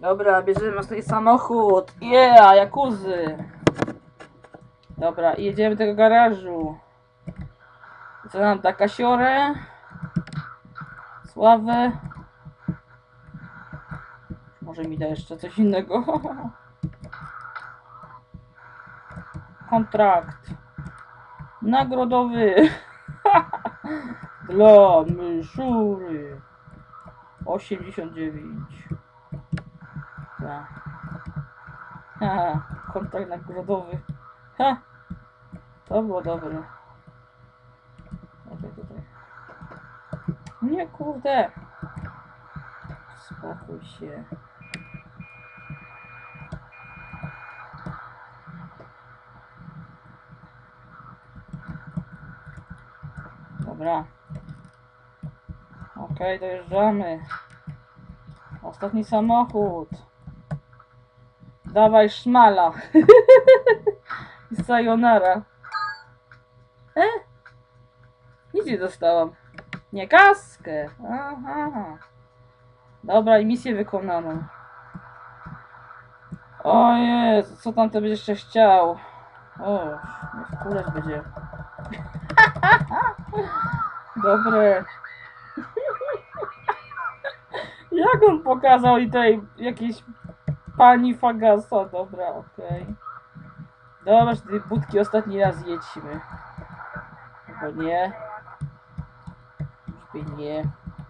Dobra, bierzemy ostatni samochód. Yeah, jakuzy. Dobra, i jedziemy do tego garażu. Co nam da? Kasiorę? Sławę? Może mi da jeszcze coś innego. Kontrakt nagrodowy dla Myszury 89. Tak. Haha, kontrakt nagrodowy. Ha! To było dobre. Okej, tutaj. Nie, kurde. Spokój się. Dobra. Okej, dojeżdżamy. Ostatni samochód. Dawaj szmala. I sayonara. Nic nie dostałam. Nie, kaskę. Aha. Dobra, i misję wykonaną. O Jezu, co tam ty będziesz jeszcze chciał? O, nie wkurać będzie. Dobre. Jak on pokazał i tej jakiejś pani Fagasa? Dobra, okej. Dobra, z tej budki ostatni raz jedźmy. Albo nie. Już nie.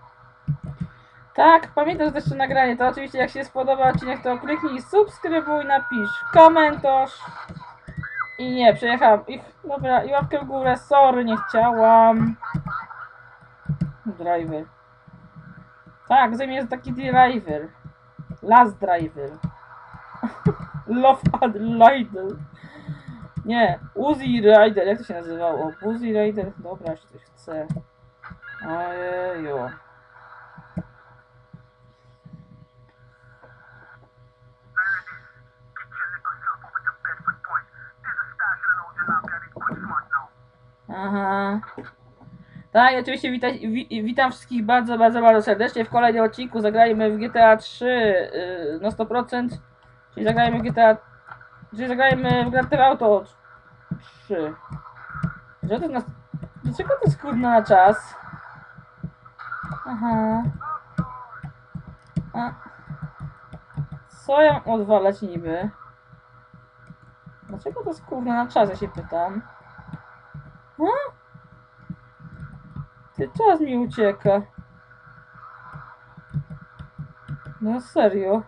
Tak, pamiętaj, że to jeszcze nagranie. To oczywiście jak się spodoba odcinek, to kliknij subskrybuj, napisz komentarz. I nie, przejechałam ich. Dobra, i łapkę w górę. Sorry, nie chciałam. Driver. Tak, zajmie jest taki driver. Last driver. Love and Rider. Nie, Uzi Rider. Jak to się nazywało? Uzi Rider. Dobra, jeszcze coś chcę. Ojeju. Aha. Tak, i oczywiście witam wszystkich bardzo serdecznie. W kolejnym odcinku zagrajmy w GTA 3 na 100%. Czyli zagrajmy w GTA... Czyli zagrajmy w Grand Theft Auto 3. Że to na... Dlaczego to jest kurna na czas? Aha. A. Co ja mam odwalać niby? Dlaczego to jest kurna na czas, ja się pytam. A? Ty, czas mi ucieka. No serio.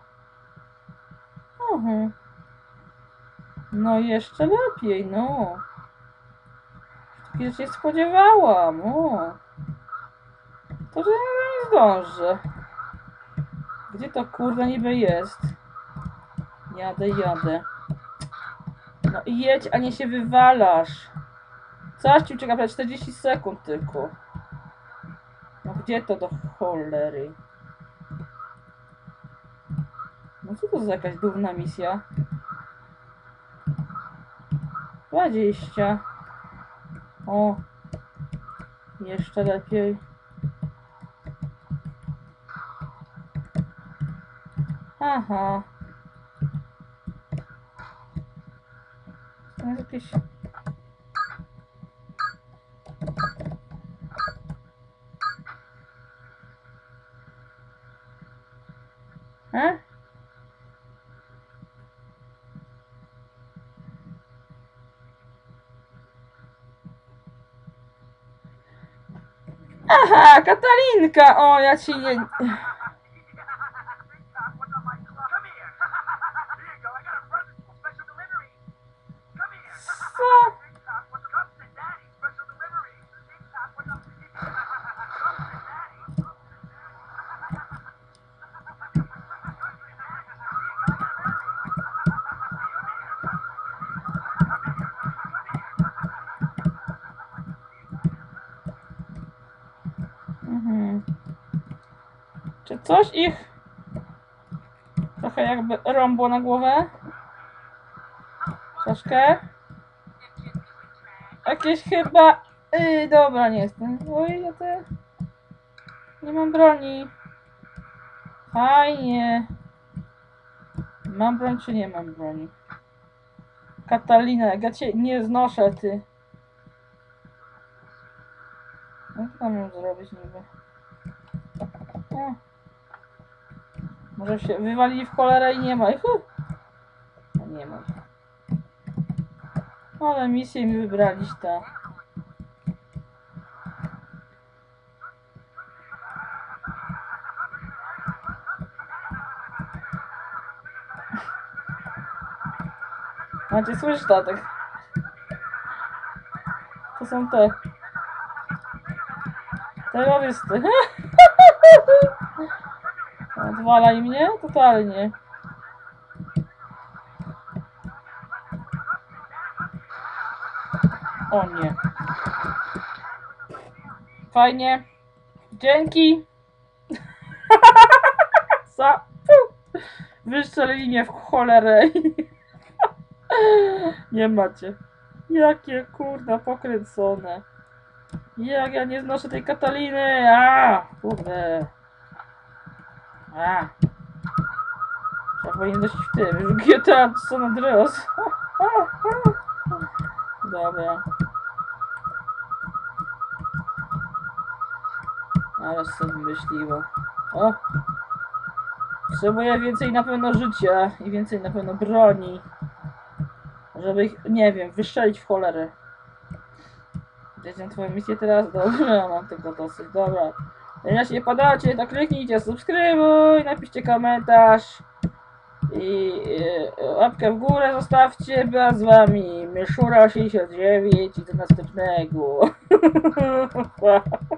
Aha. No jeszcze lepiej, no. Takiego się spodziewałam, o. To, że nie zdążę. Gdzie to kurwa niby jest? Jadę. No i jedź, a nie się wywalasz. Coś ci ucieka, prawie 40 sekund tylko. No gdzie to do cholery? No co to za jakaś durna misja? 20. O. Jeszcze lepiej. Aha. To jest jakieś... Aha, Katalinka! O, ja ci nie... Co? Czy coś ich trochę jakby rąbło na głowę? Troszkę? Jakieś chyba... dobra, nie jestem. Oj, ja to... Nie mam broni. Fajnie. Mam broń czy nie mam broni? Katalina, jak ja cię nie znoszę, ty. No co tam mam zrobić niby? O. Może się wywalili w cholerę i nie ma ich. No nie ma. Ale misję mi wybraliś ta. Macie, słyszysz, tatek? To są te. Terrorysty. Odwalaj mnie? Totalnie. O nie. Fajnie. Dzięki. Wystrzelili mnie w cholerę. Nie macie. Jakie kurna pokręcone. Jak ja nie znoszę tej Kataliny. Kurde. Ja powinien dość w tym. Już GTA San Andreas. Dobra. Ale sobie myśliło. O! Potrzebuję więcej na pewno życia i więcej na pewno broni. Żeby ich, nie wiem, wystrzelić w cholerę. Wiecie twoją misję teraz? Dobra, mam tego dosyć, dobra. Jeśli podobacie, to kliknijcie subskrybuj, napiszcie komentarz i łapkę w górę zostawcie, była z wami Myszura69 i do następnego.